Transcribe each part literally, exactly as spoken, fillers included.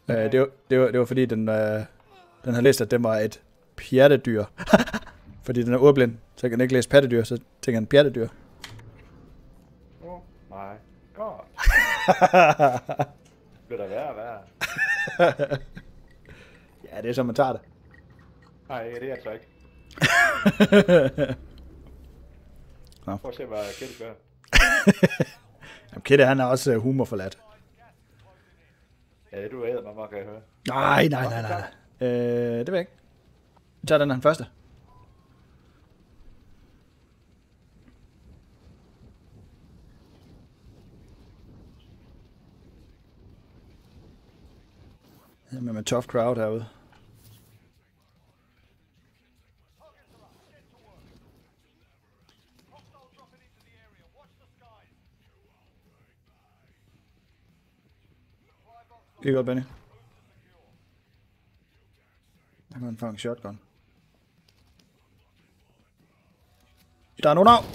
Øh, det, var, det, var, det var fordi, den, øh, den havde læst, at den var et pjattedyr. Fordi den er ordblind, så jeg kan ikke læse pattedyr, så tænker han pjattedyr. Oh my god. Vil der være værre? Ja, det er som man tager det. Nej, det er det altså ikke. Nå. Prøv at se, hvad Kette gør. Jamen, Kette, han er også uh, humorforladt. Ja, det du æder, man må kan høre. Nej, nej, nej, nej. Øh, det ved jeg ikke. Vi tager den her første. Med med tough crowd herude. Det er godt, Benny. Jeg kan fange shotgun. Der er nogen af!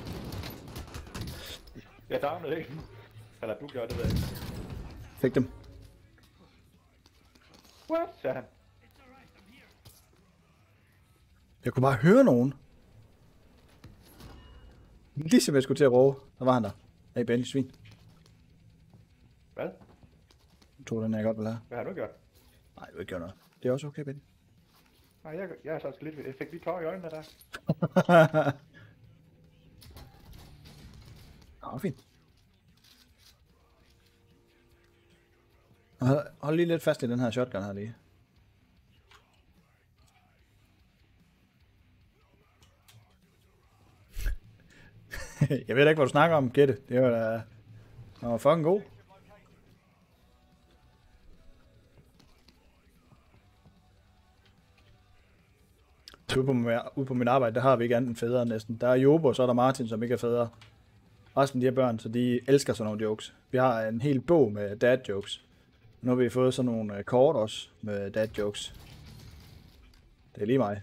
Jeg downede ikke. Eller du gjorde det, ved jeg ikke. Fik dem. What? Sagde han. Jeg kunne bare høre nogen. Ligesom jeg skulle til at råbe. Der var han der. Hey Benny, svin. Hvad? Jeg tror, den er godt vil have. Hvad har du gjort? Nej, du har ikke gjort noget. Det er også okay, Benny. Nej, jeg, jeg er så lidt... Jeg fik lige tår i øjnene der. Nå, fint. Hold, hold lige lidt fast i den her shotgun her lige. Jeg ved da ikke, hvad du snakker om, Gætte. Det var da... Det var fucking god. Ude på, ude på mit arbejde, der har vi ikke andet end fædre næsten. Der er Jobo, og så er der Martin, som ikke er fædre. Resten af de her børn, så de elsker sådan nogle jokes. Vi har en hel bog med dad jokes. Nu har vi fået sådan nogle kort også med dad jokes. Det er lige mig.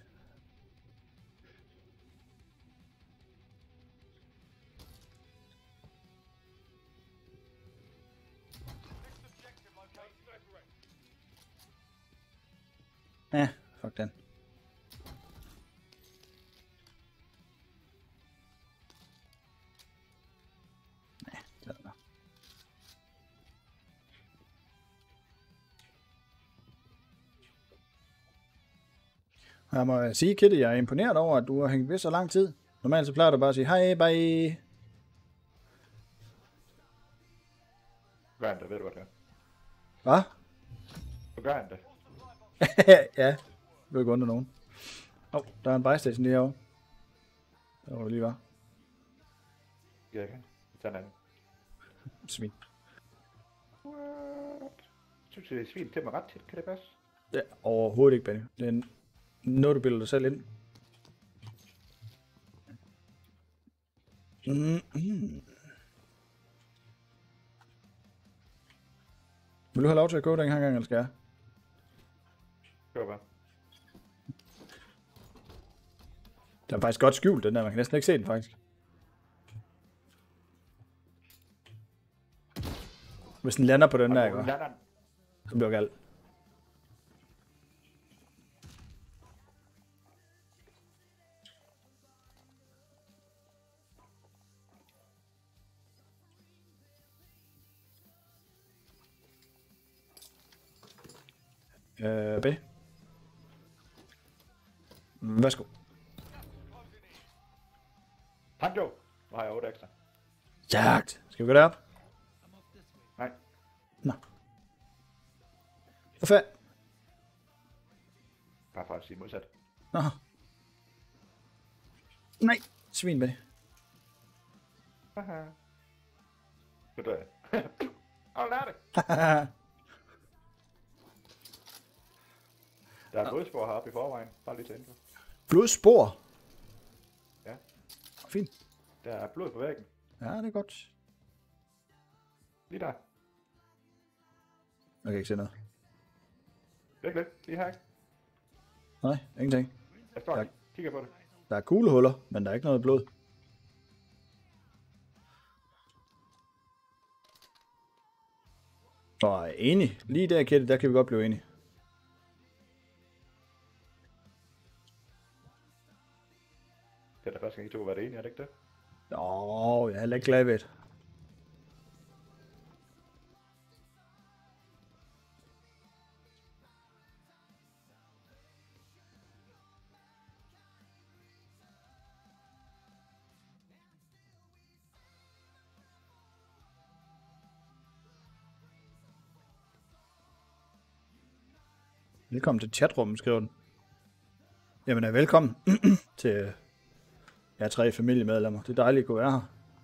Ja, fuck den. Nej, lad den. Jeg må sige, Kitty, jeg er imponeret over, at du har hængt ved så lang tid. Normalt så plejer du bare at sige, hej, bye. Gør han det, ved du hvad det er? Hvad? Så gør han det. Ja, det vil ikke undre nogen. Åh, oh, der er en buystation lige herovre. Der var det lige var. Ja, jeg kan. Sådan anden. Svin. What? Synes du, det er svin til mig ret tit? Kan det passe? Ja, overhovedet ikke, Benny. Det er noget, du bilder dig selv ind. Mm -hmm. Vil du have lov til at gå den her gang, eller skal jeg? Gør bare. Den er faktisk godt skjult, den der. Man kan næsten ikke se den, faktisk. Hvis den lander på den der, ikke? Så bliver det galt. Øh, B. Værsgo. Panjo! Nu har jeg otte ekstra. Jagt! Skal vi gå derop? Nej. Nå. Hvor fanden? Bare for at sige modsat. Nå. Nej, svin med det. Haha. Nu dør jeg. Åh, lær det! Der er et blodspor heroppe i forvejen. Bare lige til info. Blodspor? Ja. Fint. Der er blod på væggen. Ja, det er godt. Lige der. Jeg kan ikke se noget. Væk lidt. Lige her, ikke? Nej, ingenting. Jeg står Der- lige. Kigger på det. Der er kuglehuller, men der er ikke noget blod. Og enig. Lige der, Kette, der kan vi godt blive enige. Det er da første gang, I to har været enige, er det ikke det? Nå, jeg er heller ikke glad ved det. Velkommen til chatrummet, skriver den. Jamen, er velkommen til jer tre familiemedlemmer. Det er dejligt at kunne være her.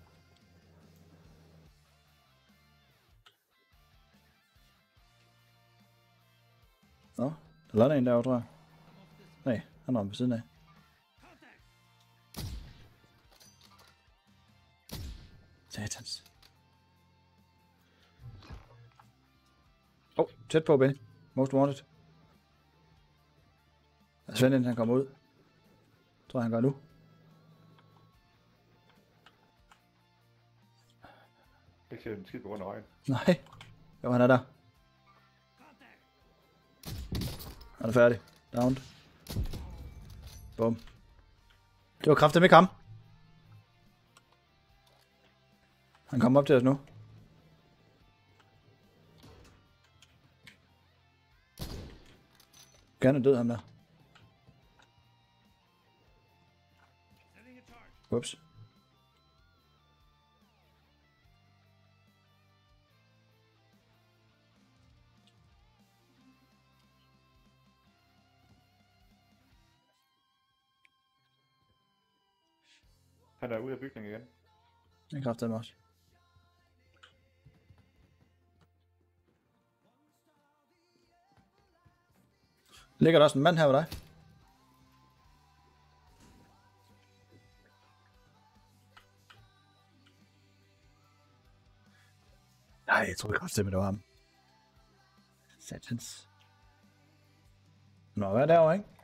Nå, der lander en derovre, tror jeg. Nej, han rammer på siden af. Satans. Åh, oh, tæt på, Benny. Most wanted. Er Svend, han kommer ud? Tror jeg, han gør nu. Jeg ser en skid på grund af øjen. Nej. Jo, han er der. Han er færdig. Downed. Bum. Det var kraftigt med ham. Han kommer op til os nu. Gerne død ham der. Ups. Han er ude af bygningen igen. Den kræfter mig også. Ligger der også en mand her ved dig? Nej, jeg tror kraftigt, det var ham. Satans. Nå, hvad er derovre, ikke?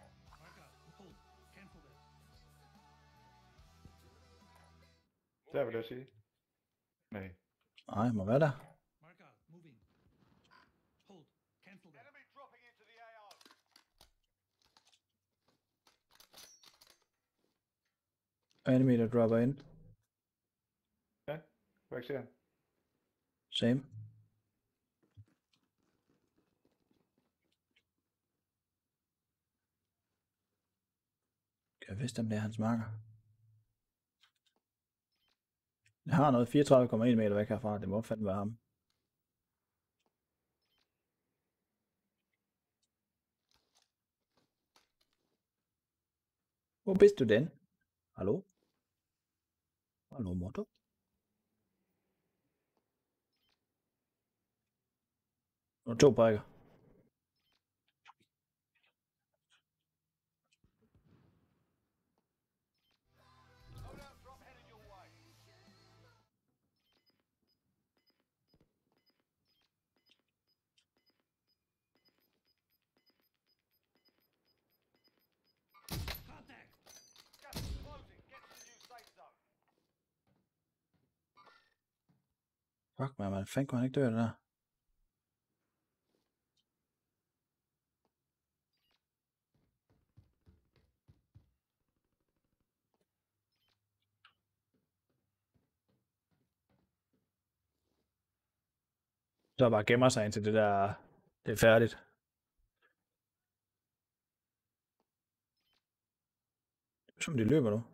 Der vil jeg sige. Nej. Nej, må være der. Enemy der dropper ind. Ja, hvor ikke se han? Same. Kan jeg vidste, om det er hans marker? Jeg har noget fireogtredive komma en meter væk herfra. Det må fandme være ham. Hvor vidste du den? Hallo? Hallo, Motto? Og to brækker. Fuck, man, man fanden kunne han ikke dø det der? Så bare gemmer sig indtil det der, det er færdigt. Det er som de løber nu.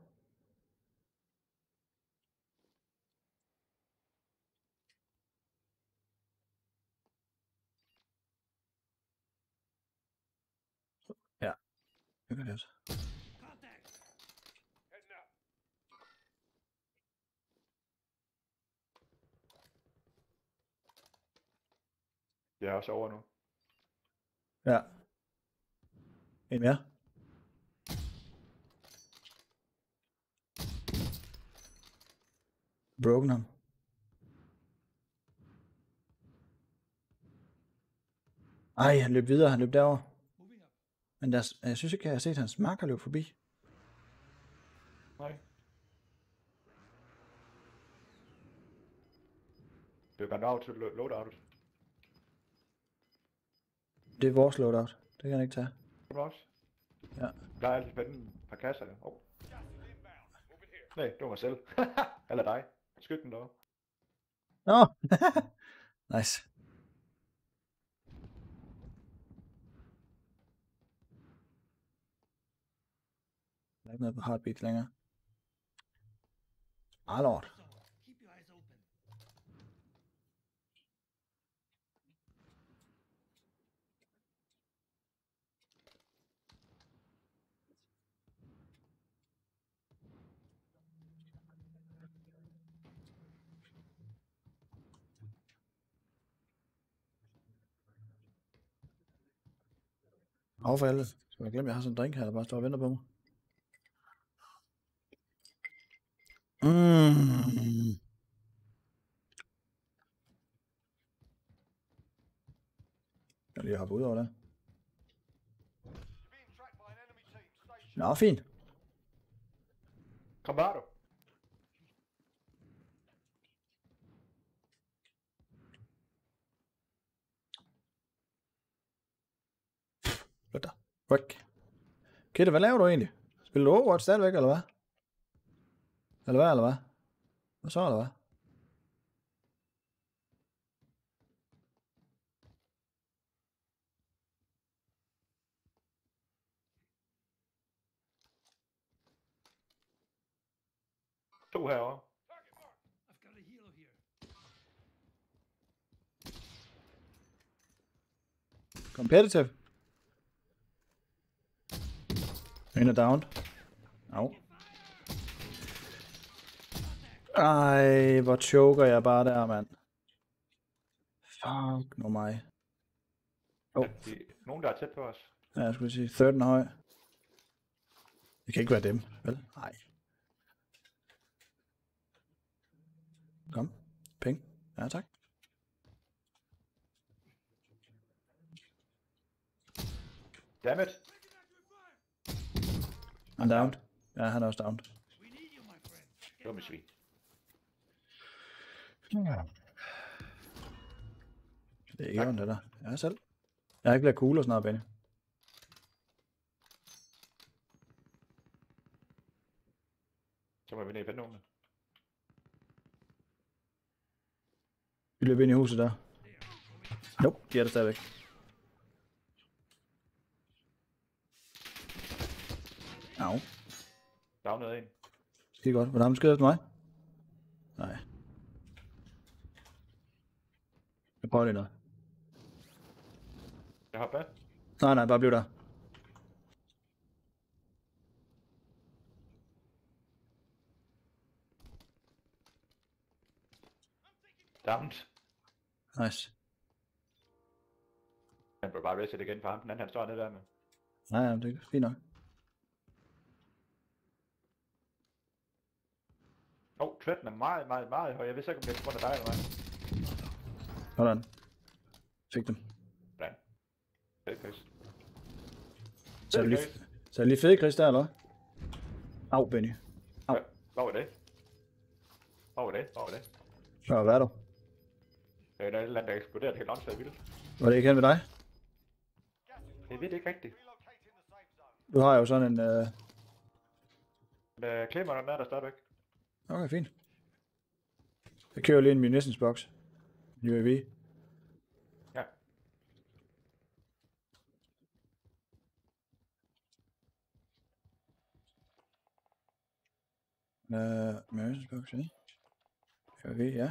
Ja, det gør det også. Jeg er også over nu. Ja. En mere. Broken ham. Ej, han løb videre, han løb derover. Men der, jeg synes ikke, jeg har set hans marker løbe forbi. Nej. Det er gået over til loadoutet. Det er vores loadout. Det kan han ikke tage. Kom også. Ja. Der er altid spændende et par kasser. Åh. Oh. Nej, det var mig selv. Eller dig. Skyt den dog. Nå! Nice. Der er ikke noget på heartbeat længere. Ah, lord. Af for helvede. Skal jeg glemme, jeg har sådan en drink her, der bare står og venter på mig. Mm. Jeg lige hoppe ud over det. Nå, fint. Kom bare du. Flyt dig. Ryk. Kette, hvad laver du egentlig? Spiller du Overwatch stadigvæk, eller hvad? Eller hvad, eller hvad? Hvad så, eller hvad? To herovre. Competitive. En er down. Au. Ej, hvor choker jeg bare der, mand. Fuck nu mig. Oh. De, nogen der er tæt på os. Ja, jeg skulle sige, third er høj. Det kan ikke være dem, vel? Nej. Kom. Penge. Ja, tak. Dammit. Han er down. Ja, han er også down. Det var mit svin. Det er ikke ondt, det der. Ja, selv. Jeg har ikke været cool og snart, Benny. Så må vi ned i vandnummer. Vi løber ind i huset der. Nope, de er der stadigvæk. Au. Downede en. Skide godt. Var der ham skød efter mig? Nej. Jeg prøver lige noget. Jeg hopper med. Nej, nej, bare bliv der. Downed. Nice. Han blev bare reset igen for ham. Den anden han står nede der med. Nej, ja, det er fint nok. Åh, oh, tretten er meget, meget, meget høj. Jeg ved ikke, om det er på grund af dig eller hvad. Sådan. Fik dem. Hvordan? Fed Chris. Så er det lige, så er det lige fede Chris der, eller hvad? Au, Benny. Au. Hvad var det? Hvad var det? Hvad var det? Hvad var du? Det er der et eller andet, der eksploderede helt åndssvagt vildt. Var det ikke hen ved dig? Jeg ved det ikke rigtigt. Du har jo sådan en... Øh... Men klemmer den der, der stadigvæk. Okay, fint. Jeg kører lige en munitions box. U A V. Ja. Uh, munitions box, ja. U A V, ja.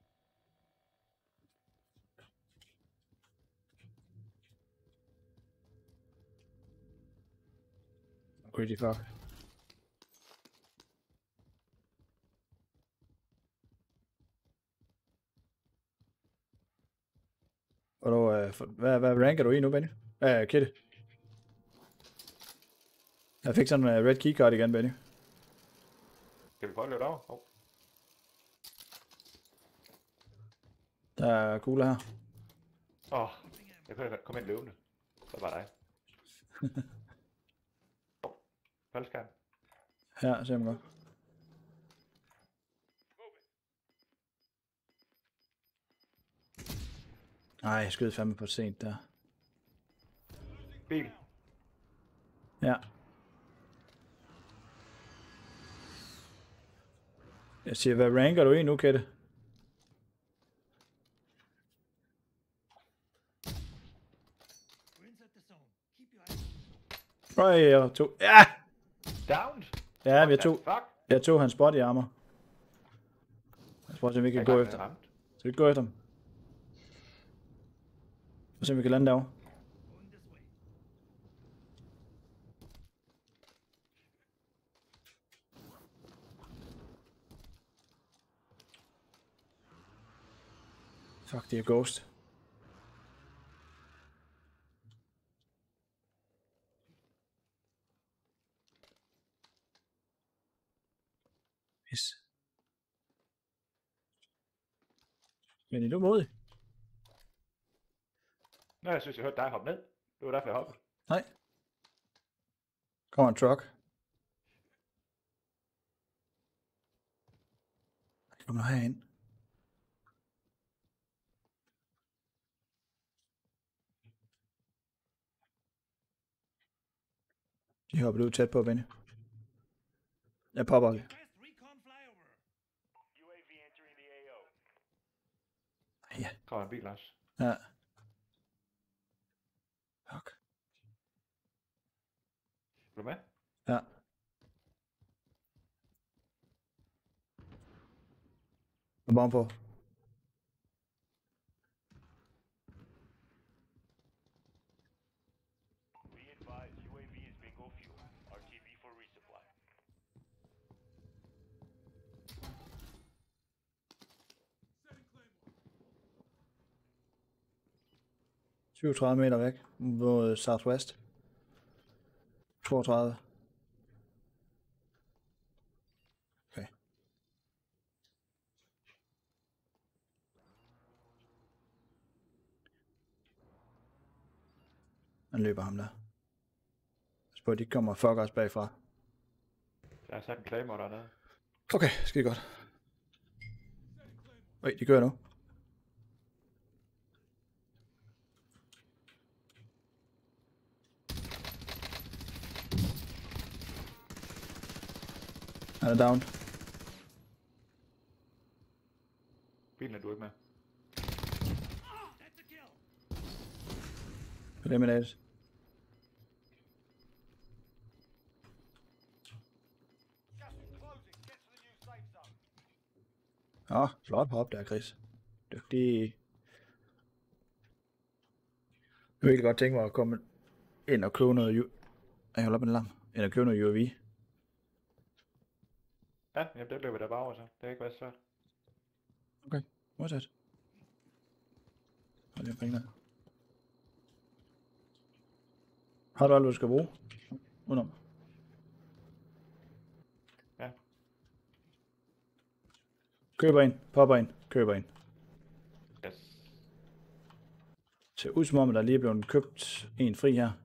Pretty fuck. Hvornår, øh, for, hvad, hvad ranker du i nu, Benny? Ja, uh, Kitty. Jeg fik sådan en uh, red keycard igen, Benny. Skal vi prøve at løbe over? Oh. Der er kugler her. Åh, oh, jeg kunne komme ind løbende. Så var dig. Oh, faldskærm. Her, ser man godt. Ej, jeg skød fandme på sent der. Bil. Ja. Jeg siger, hvad ranker du i nu, Kette? Øj, jeg tog... Ja! Down. Ja, jeg tog, Fuck. jeg tog hans body armor. Jeg tror, at vi kan gå efter. Så vi går efter ham. Og se, om vi kan lande derovre. Fuck, det er ghost. Pis. Men er du modig? Nå, jeg synes, jeg hørte dig hoppe ned. Det var derfor, jeg hoppede. Nej. Kommer en truck. Kom nu herind. De hopper ud tæt på, Benny. Jeg popper lige. Ja. Kommer en bil også. Ja. Fuck. Er du med? Ja. Og bomb på. syvogtredive meter væk mod Southwest. toogtredive. Okay. Han løber ham der. Pas på, at de kommer og fucker os bagfra. Jeg har sat en claymore dernede. Okay, skide godt. Øj, de kører nu. Han er down. Bilen er du ikke med. Eliminated. Åh, oh, flot hop der, Chris. Dygtig. Jeg vil virkelig godt tænke mig at komme ind og købe noget U... Jeg holder op med en lam. Ind og købe noget U A V. Ja, jamen det løber der bare over så. Det er ikke været svært. Okay, modsat. Hold lige omkring der. Har du alt, hvad du skal bruge? Udenom. Ja. Køber en, popper en, køber en. Yes. Ser ud som om, der lige er blevet købt en fri her.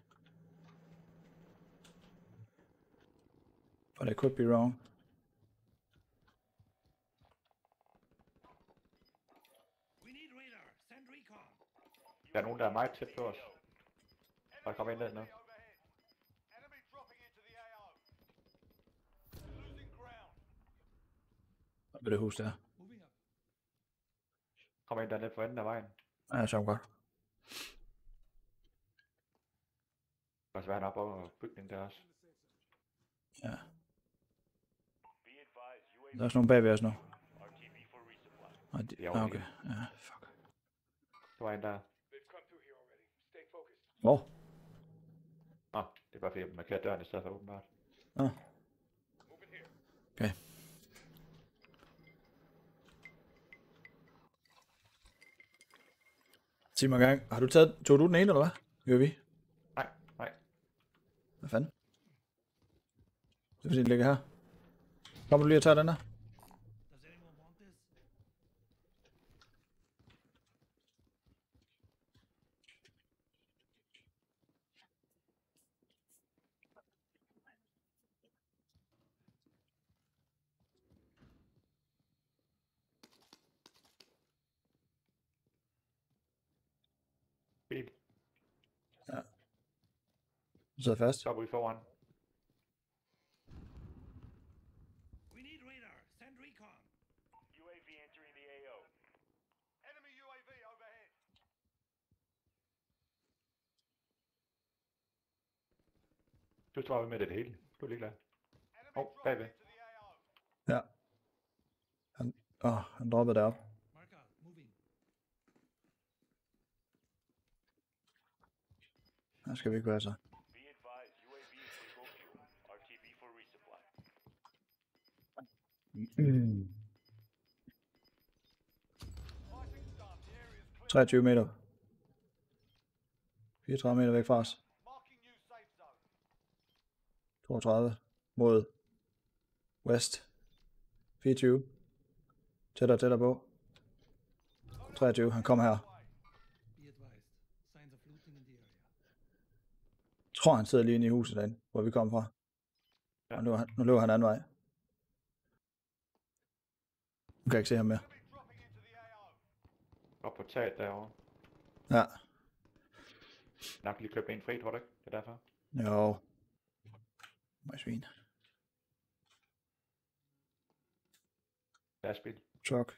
But I could be wrong. Der er nogen, der er meget tæt på os. Der kommer ind ned nu. Hvad er det hus der? Kommer ind dernede på enden af vejen. Ja, så godt. Og så er han oppe over bygningen der også. Ja. Der er også nogen bagved os nu. Ah, de... ah, okay. Ja, fuck. Der var en der. Hvor? Nå, det er bare fordi jeg markerer døren i stedet for åbenbart. Ah. Okay. Sig mig gang. Har du taget... Tog du den ene, eller hvad? Gør vi? Nej, nej. Hvad fanden? Det er fordi, den ligger her. Kommer du lige og tager den der? Bil. Ja. sidder fast. Så er vi foran. We need radar. Send recon. U A V entering the A O. Enemy U A V overhead. Du tror vi med det hele. Du er ligeglad. Enemy Oh, dropping bagved. into the A O. Ja. Han, åh, han droppede derop. Mark out. Moving. Her skal vi ikke være så. Be advised, U A V is for go fuel. R T B for resupply. Mm. Fighting's done. The area is clear. treogtyve meter. fireogtredive meter væk fra os. Marking new safe zone. toogtredive mod west. fireogtyve. Tættere, tættere på. treogtyve, han kom her. Be advised. Signs of looting in the area. Jeg tror, han sidder lige inde i huset derinde, hvor vi kom fra. Ja. Og nu, er han- nu løber han anden vej. Nu kan jeg ikke se ham mere. Enemy dropping into the A O. Op på taget derovre. Ja. Nok lige købe en fri, tror du ikke? Det er derfor. Jo. Må svin. Lastbil. Truck.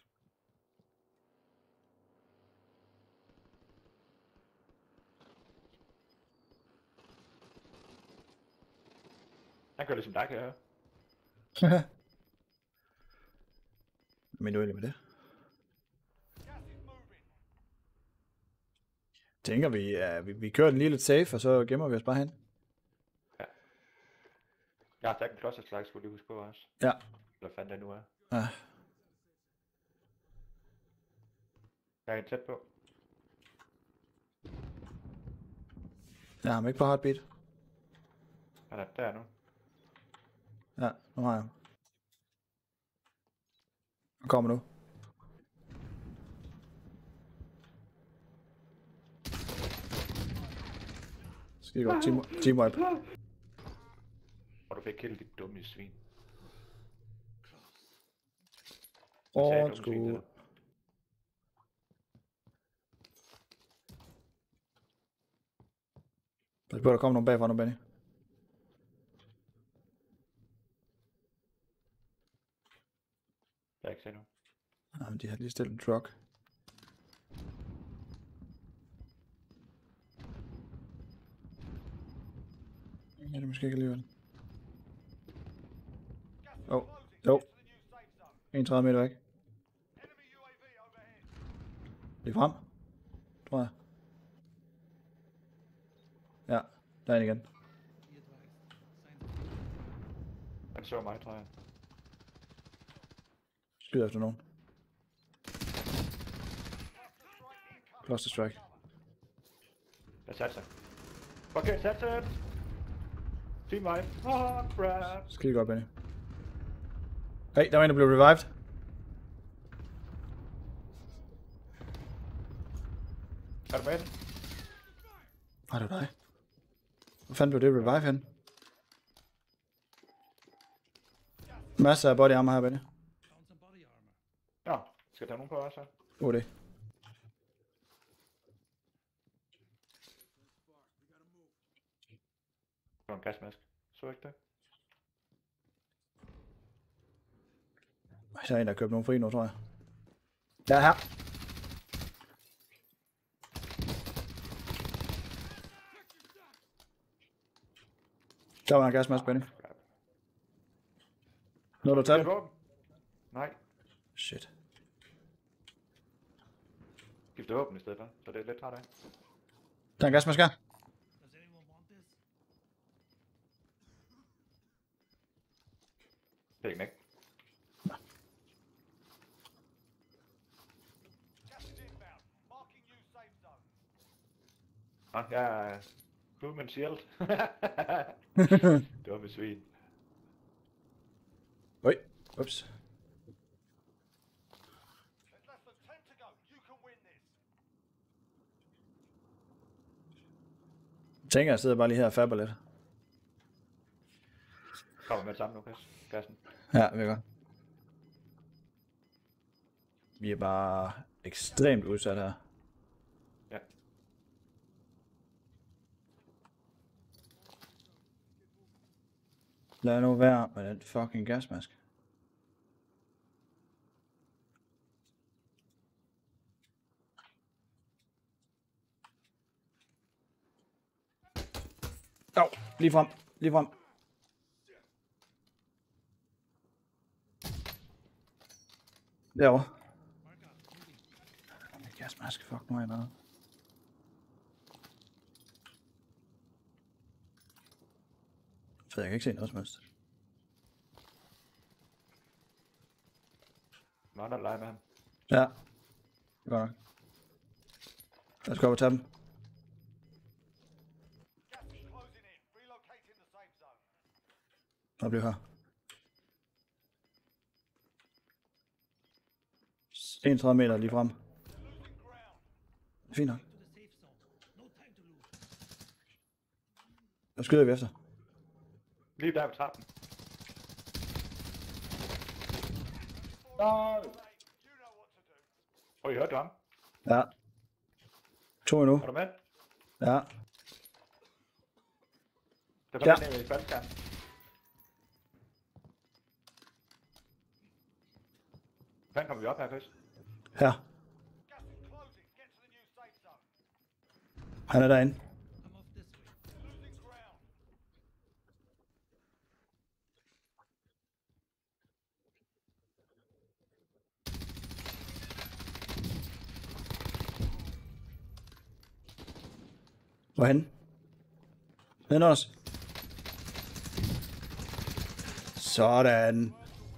Han kører ligesom dig, kan jeg høre. Men nu er det med det. Gas is moving. Tænker vi, ja, vi, vi kører den lige lidt safe, og så gemmer vi os bare hen. Jeg har taget en klosterslag, skulle du lige huske på også. Ja. Hvad fanden det nu er. Ja. Jeg er en tæt på. Jeg har ham ikke på heartbeat. Han er der nu. Ja, nu har jeg ham. Han kommer nu. Skide godt. Team, team wipe. Og du fik killet dit dumme svin. Åh, sagde oh, dumme svin, det sgu. der. Pas på, der kommer nogen bagfra nu, Benny. Jeg er ikke se nu. Ja, men de har lige stillet en truck. Ja, det er måske ikke alligevel. Gas is Oh, closing. jo. Get to the new safe zone. enogtredive meter væk. Enemy U A V overhead. Lige frem, tror jeg. Ja, derinde igen. Be advised. Signs of looting. Han så mig, tror jeg. Skyder efter nogen. Cluster strike incoming. Cluster strike. Jeg satte sig. Okay, sat sig. Team wipe. Oh, crap. Skide godt, Benny. Hey, der var en, der blev revived. Er du med den? Var det dig? Hvor fanden blev det revive hen? Masser af body armor her, Benny. Found some body armor. Nå, skal der nogen på også? God idé. Det var en gasmask. Så ikke det? Så er en, der har købt nogen fri nu, tror jeg. Ja, her. Der var en gasmask, Benny. Crap. Nå, du Det er tager et den? våben. Nej, Shit. skifte våben i stedet for, så det er lidt træt af. Der er en gasmask her. Does anyone want this? Det er ikke nægt. Gas is inbound. Marking new safe zone. Nå, jeg er Human Shield. Dumme svin. Oj, ups. There's less than ten to go. You can win this. Jeg tænker, jeg sidder bare lige her og fabber lidt. Kommer med det samme nu, Kas. Kassen. Ja, det er godt. Vi er bare ekstremt udsat her. Ja. Lad nu være med den fucking gasmaske. Jo, lige frem, lige frem. Derovre. Gasmaske, fuck nu er jeg noget. Så jeg kan ikke se noget som helst. Nå, der leger med ham. Ja. Det er godt nok. Lad os gå op og tage dem. Gas is closing in. Relocating the safe zone. Og bliv her. enogtredive meter lige frem. Losing ground. Fint nok. To the safe zone. No time to lose. Så skyder vi efter. Lige der ved trappen. Nej. You know what to do. Åh, I hørte du ham? Ja. To endnu. Er du med? Ja. Der Ja. kommer ned i faldskærmen. Hvordan kommer vi op her, Chris? Her. Gas is closing. Get to the new safe zone. Han er derinde. I'm off this way. Losing ground. Hvorhen? Neden os. Sådan.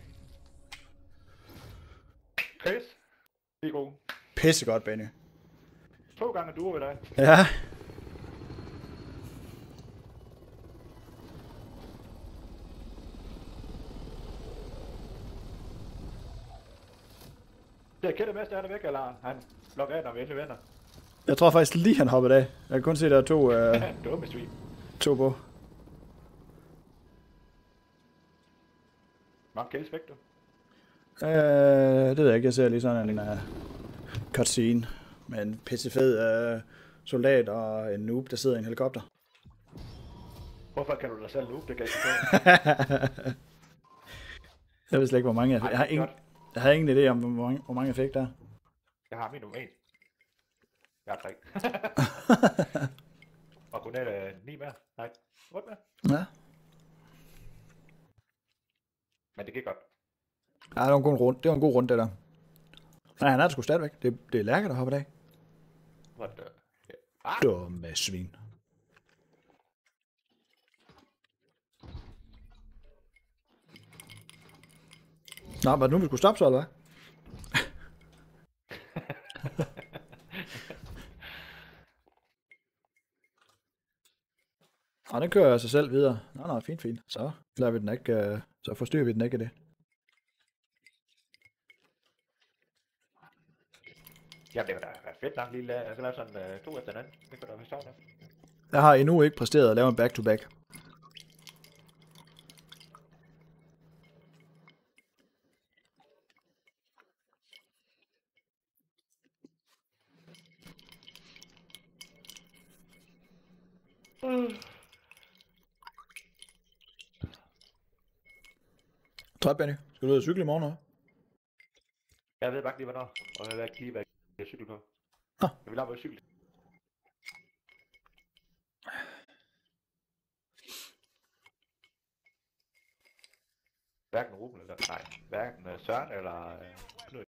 Chris? Det er god. Pissegodt, Benny. To gange duo i dag. Ja. Det er Kette Mester, han er væk, eller han logger af, når vi endelig vender. Jeg tror faktisk lige, han hoppede af. Jeg kan kun se, der er to, øh, Dumme svin. to på. Mange kills fik du. Øh, det ved jeg ikke. Jeg ser lige sådan en uh, cutscene med en pissefed uh, soldat og en noob, der sidder i en helikopter. Hvorfor kan du dig selv nu? Det kan jeg ikke forstå. Jeg ved slet ikke, hvor mange jeg fik. Jeg har Ej, det er ingen, jeg har ingen idé om, hvor mange, hvor mange jeg fik der. Jeg har min nummer en. Jeg har tre. Og kun er uh, ni mere. Nej, otte mere. Ja. Men det gik godt. Ja, det var en god rund. Det var en god runde, det der. Nej, han er der sgu stadigvæk. Det, det er Lærke, der hopper af. What the... Ah! Dumme svin. Nå, var det nu, vi skulle stoppe så, eller hvad? Nå, den kører sig selv videre. Nå, nå, fint, fint. Så lader vi den ikke, uh, så forstyrrer vi den ikke af det. Jamen, det var da være fedt nok lige lade, altså lave sådan uh, to efter den anden. Det kunne da være sjovt nok. Jeg har endnu ikke præsteret at lave en back-to-back. Træt, Benny. Skal du ud og cykle i morgen, eller? Jeg ved bare ikke lige, hvornår. Og jeg ved ikke lige, hvad jeg cykler på. Nå. Jeg vil lade mig cykle. Hverken Ruben eller... Nej, hverken uh, Søren eller... Uh,